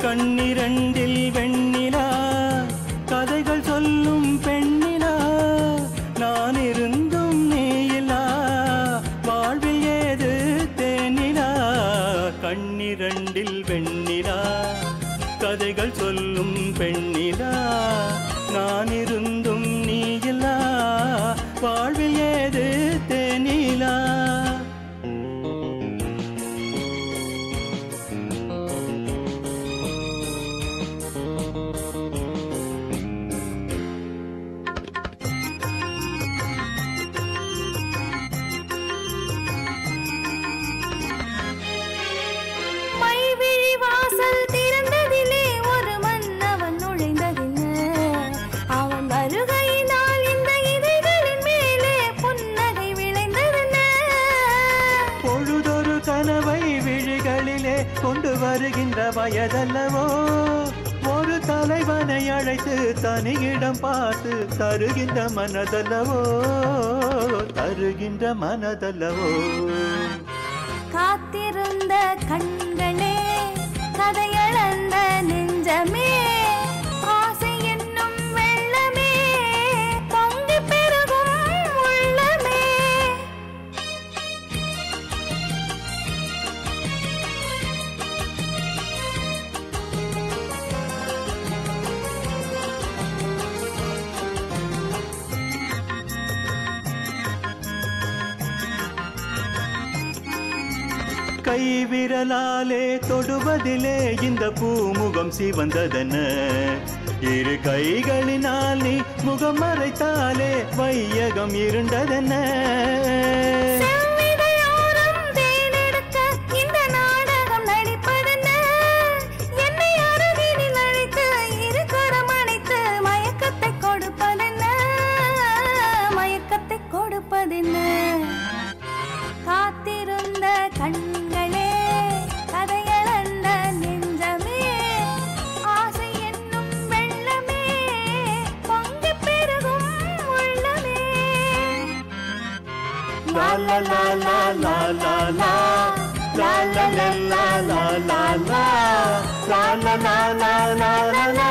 கண்ணிரண்டில் வெண்ணிலா கதைகள் சொல்லும் பெண்ணிலா நான் இருந்தும் நீயிலா வாழ்வில் ஏது தேனிலா கண்ணிரண்டில் வெண்ணிலா கதைகள் சொல்லும் பெண்ணிலா நான் இருந்தும் நீயிலா வாழ்வில் ஏது தேனிலா கொண்டு வருகின்ற வயதல்லவோ ஒரு தலைவனை அழைத்து தனியிடம் பார்த்து தருகின்ற மனதல்லவோ தருகின்ற மனதல்லவோ காத்திருந்த கண்களே கதையளந்த நெஞ்சமே ஆசை என்னும் வெள்ளமே பொங்கி பெருகும் உள்ளமே கைவிரலாலே தொடுவதிலே இந்த பூமுகம் சிவந்ததென இரு கைகளினால் நீ முகம் மறைத்தாலே வையகம் இருண்டதென காத்திருந்த கண்களே கதையளந்த நெஞ்சமே ஆசை என்னும் வெள்ளமே பொங்கி பெருகும் உள்ளமே லா லா லா லா லா லா லா லா லா லா லா லா லா லா லா லா லா லா